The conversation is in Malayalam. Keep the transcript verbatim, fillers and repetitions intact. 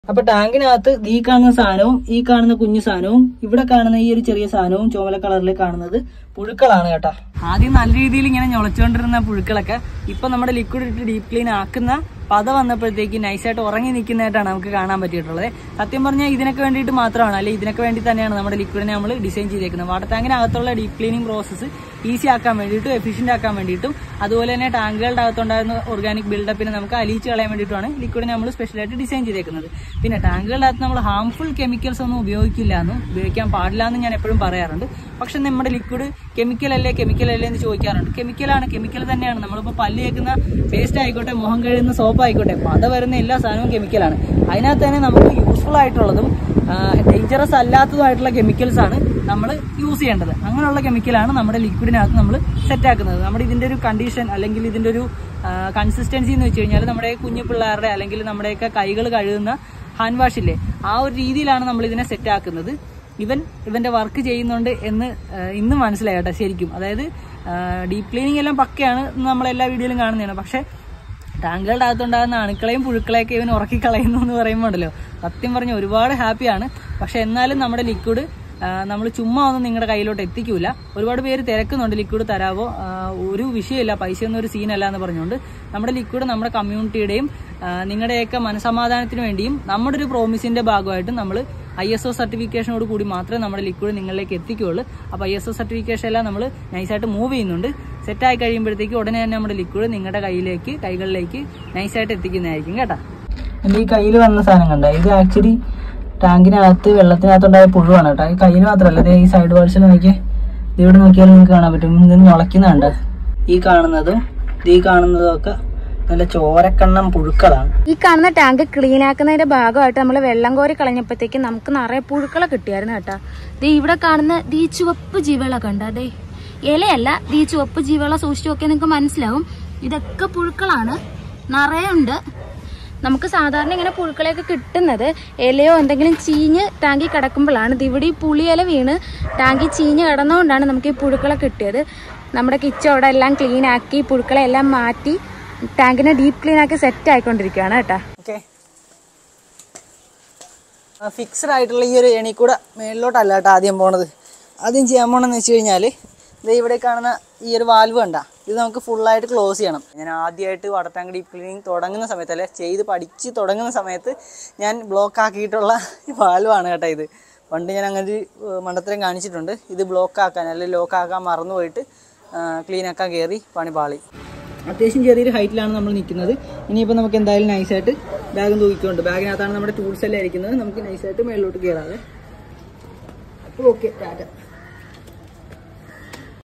അപ്പൊ ടാങ്കിനകത്ത് ഈ കാണുന്ന സാധനവും ഈ കാണുന്ന കുഞ്ഞു സാധനവും ഇവിടെ കാണുന്ന ഈ ഒരു ചെറിയ സാധനവും ചുമല കളറിൽ കാണുന്നത് പുഴുക്കളാണ് കേട്ടോ. ആദ്യം നല്ല രീതിയിൽ ഇങ്ങനെ ഞൊളച്ചുകൊണ്ടിരുന്ന പുഴുക്കളൊക്കെ ഇപ്പൊ നമ്മുടെ ലിക്വിഡ് ഇട്ട് ഡീപ് ക്ലീൻ ആക്കുന്ന പത വന്നപ്പോഴത്തേക്ക് നൈസായിട്ട് ഉറങ്ങി നിൽക്കുന്നതായിട്ടാണ് നമുക്ക് കാണാൻ പറ്റിയിട്ടുള്ളത്. സത്യം പറഞ്ഞാൽ ഇതിനൊക്കെ വേണ്ടിയിട്ട് മാത്രമാണ്, അല്ലെങ്കിൽ ഇതിനൊക്കെ വേണ്ടി തന്നെയാണ് നമ്മുടെ ലിക്വിഡിനെ നമ്മൾ ഡിസൈൻ ചെയ്തേക്കുന്നത്. വാട്ടർ ടാങ്കിനകത്തുള്ള ഡീപ് ക്ലീനിങ് പ്രോസസ്സ് ഈസി ആക്കാൻ വേണ്ടിയിട്ടും എഫിഷ്യന്റ് ആക്കാൻ വേണ്ടിയിട്ടും അതുപോലെ തന്നെ ടാങ്കുകളുടെ അകത്തുണ്ടായിരുന്ന ഓർഗാനിക് ബിൽഡപ്പിനെ നമുക്ക് അലിയിച്ച് കളയാൻ വേണ്ടിയിട്ടാണ് ലിക്വിഡിനെ നമ്മൾ സ്പെഷ്യലായിട്ട് ഡിസൈൻ ചെയ്തേക്കുന്നത്. പിന്നെ ടാങ്കുകളുടെ അകത്ത് നമ്മൾ ഹാംഫുൾ കെമിക്കൽസ് ഒന്നും ഉപയോഗിക്കില്ല എന്നും ഉപയോഗിക്കാൻ പാടില്ല എന്ന് ഞാൻ എപ്പോഴും പറയാറുണ്ട്. പക്ഷെ നമ്മുടെ ലിക്വിഡ് കെമിക്കൽ അല്ലേ കെമിക്കൽ അല്ലേ എന്ന് ചോദിക്കാറുണ്ട്. കെമിക്കലാണ്, കെമിക്കൽ തന്നെയാണ്. നമ്മളിപ്പോൾ പല്ല് കേൾക്കുന്ന പേസ്റ്റ് ആയിക്കോട്ടെ, മുഖം കഴുകുന്ന സോപ്പ് ആയിക്കോട്ടെ, പത വരുന്ന എല്ലാ സാധനവും കെമിക്കലാണ്. അതിനകത്ത് തന്നെ നമുക്ക് യൂസ്ഫുൾ ആയിട്ടുള്ളതും ഡേഞ്ചറസ് അല്ലാത്തതുമായിട്ടുള്ള കെമിക്കൽസ് ആണ് നമ്മൾ യൂസ് ചെയ്യേണ്ടത്. അങ്ങനെയുള്ള കെമിക്കലാണ് നമ്മുടെ ലിക്വിഡിനകത്ത് നമ്മൾ സെറ്റാക്കുന്നത്. നമ്മുടെ ഇതിന്റെ ഒരു കണ്ടീഷൻ അല്ലെങ്കിൽ ഇതിന്റെ ഒരു കൺസിസ്റ്റൻസി എന്ന് വെച്ച് കഴിഞ്ഞാൽ നമ്മുടെ കുഞ്ഞു പിള്ളേരുടെ അല്ലെങ്കിൽ നമ്മുടെയൊക്കെ കൈകൾ കഴുകുന്ന ഹാൻഡ് വാഷില്ലേ, ആ ഒരു രീതിയിലാണ് നമ്മൾ ഇതിനെ സെറ്റ് ആക്കുന്നത്. ഇവൻ ഇവന്റെ വർക്ക് ചെയ്യുന്നുണ്ട് എന്ന് ഇന്ന് മനസ്സിലായിട്ടോ ശരിക്കും. അതായത് ഡീപ് ക്ലീനിങ് എല്ലാം പക്കയാണ്, നമ്മളെല്ലാ വീഡിയോയിലും കാണുന്നതാണ്. പക്ഷെ ടാങ്കുകളുടെ അകത്തുണ്ടാകുന്ന അണുക്കളെയും പുഴുക്കളെയൊക്കെ ഇവൻ ഉറക്കി കളയുന്നു എന്ന് പറയുമ്പോൾ ഉണ്ടല്ലോ, സത്യം പറഞ്ഞ ഒരുപാട് ഹാപ്പിയാണ്. പക്ഷെ എന്നാലും നമ്മുടെ ലിക്വിഡ് നമ്മൾ ചുമ്മാ ഒന്നും നിങ്ങളുടെ കയ്യിലോട്ട് എത്തിക്കൂല. ഒരുപാട് പേര് തിരക്കുന്നുണ്ട് ലിക്വിഡ് തരാവോ, ഒരു വിഷയമില്ല, പൈസയൊന്നും ഒരു സീനല്ല എന്ന് പറഞ്ഞുകൊണ്ട് നമ്മുടെ ലിക്വിഡ് നമ്മുടെ കമ്മ്യൂണിറ്റിയുടെയും നിങ്ങളുടെയൊക്കെ മനസമാധാനത്തിന് വേണ്ടിയും നമ്മുടെ ഒരു പ്രോമിസിന്റെ ഭാഗമായിട്ടും നമ്മൾ ഐ എസ് ഒ സർട്ടിഫിക്കേഷനോട് കൂടി മാത്രമേ നമ്മുടെ ലിക്വിഡ് നിങ്ങളിലേക്ക് എത്തിക്കുകയുള്ളൂ. അപ്പോൾ ഐ എസ് ഒ സർട്ടിഫിക്കേഷൻ എല്ലാം നമ്മൾ നൈസായിട്ട് മൂവ് ചെയ്യുന്നുണ്ട്. സെറ്റായി കഴിയുമ്പോഴത്തേക്ക് ഉടനെ തന്നെ നമ്മുടെ ലിക്വിഡ് നിങ്ങളുടെ കയ്യിലേക്ക് കൈകളിലേക്ക് നൈസായിട്ട് എത്തിക്കുന്നതായിരിക്കും കേട്ടോ. എൻ്റെ ഈ കയ്യിൽ വന്ന സാധനം കണ്ട, ഇത് ആക്ച്വലി ടാങ്കിനകത്ത് വെള്ളത്തിനകത്തുണ്ടായ പുഴുവാണ് കേട്ടോ. ഈ കയ്യിൽ മാത്രമല്ല, ഈ സൈഡ് വാൾസിൽ നോക്കി ഇവിടെ നോക്കിയാൽ നിങ്ങൾക്ക് കാണാൻ പറ്റും. ഇത് ഞൊളയ്ക്കുന്നുണ്ട്. ഈ കാണുന്നതും ഈ കാണുന്നതും ഒക്കെ നല്ല ചോരക്കണ്ണം പുഴുക്കളാണ്. ഈ കാണുന്ന ടാങ്ക് ക്ലീൻ ആക്കുന്നതിന്റെ ഭാഗമായിട്ട് നമ്മൾ വെള്ളം കോരി കളഞ്ഞപ്പോഴത്തേക്ക് നമുക്ക് നിറയെ പുഴുക്കളെ കിട്ടിയായിരുന്നു കേട്ടോ. ദേ ഇവിടെ കാണുന്ന ഈ ചുവപ്പ് ജീവികളൊക്കെ ഉണ്ട്, അതെ ഇലയല്ല, ഈ ചുവപ്പ് ജീവികളെ സൂക്ഷിച്ചു നോക്കിയാൽ നിങ്ങൾക്ക് മനസ്സിലാവും. ഇതൊക്കെ പുഴുക്കളാണ്, നിറയെ ഉണ്ട്. നമുക്ക് സാധാരണ ഇങ്ങനെ പുഴുക്കളെയൊക്കെ കിട്ടുന്നത് ഇലയോ എന്തെങ്കിലും ചീഞ്ഞ് ടാങ്കി കിടക്കുമ്പോഴാണ്. ഇത് ഇവിടെ ഈ പുളിയില വീണ് ടാങ്കി ചീഞ്ഞ് കിടന്നുകൊണ്ടാണ് നമുക്ക് ഈ പുഴുക്കളെ കിട്ടിയത്. നമ്മുടെ കിച്ചൺ അവിടെ എല്ലാം ക്ലീൻ ആക്കി പുഴുക്കളെ എല്ലാം മാറ്റി ടാങ്കിനെ ഡീപ് ക്ലീൻ ആക്കി സെറ്റ് ആയിക്കൊണ്ടിരിക്കുകയാണ് കേട്ടോ. ഓക്കെ, ഫിക്സഡ് ആയിട്ടുള്ള ഈ ഒരു എണി കൂടെ മേളിലോട്ടല്ല കേട്ടോ ആദ്യം പോണത്. ആദ്യം ചെയ്യാൻ പോണെന്ന് വെച്ച് കഴിഞ്ഞാൽ ഇത് ഇവിടെ കാണുന്ന ഈ ഒരു വാൽവ് കണ്ട, ഇത് നമുക്ക് ഫുള്ളായിട്ട് ക്ലോസ് ചെയ്യണം. ഞാൻ ആദ്യമായിട്ട് വാട്ടർ ടാങ്ക് ഡീപ് ക്ലീനിങ് തുടങ്ങുന്ന സമയത്ത്, അല്ലെ ചെയ്ത് പഠിച്ച് തുടങ്ങുന്ന സമയത്ത് ഞാൻ ബ്ലോക്ക് ആക്കിയിട്ടുള്ള വാൽവാണ് കേട്ടോ ഇത്. പണ്ട് ഞാൻ അങ്ങനെ മണ്ടത്തരം കാണിച്ചിട്ടുണ്ട്. ഇത് ബ്ലോക്ക് ആക്കാൻ അല്ലെങ്കിൽ ലോക്ക് ആക്കാൻ മറന്നു പോയിട്ട് ക്ലീൻ ആക്കാൻ കയറി പണി പാളി. അത്യാവശ്യം ചെറിയൊരു ഹൈറ്റിലാണ് നമ്മൾ നിൽക്കുന്നത്. ഇനിയിപ്പോൾ നമുക്ക് എന്തായാലും നൈസായിട്ട് ബാഗും തൂക്കിക്കൊണ്ട്, ബാഗിനകത്താണ് നമ്മുടെ ടൂൾസ് എല്ലാം ഇരിക്കുന്നത്, നമുക്ക് നൈസായിട്ട് മേളിലോട്ട് കയറാതെ. അപ്പോൾ ഓക്കെ, ടാറ്റ.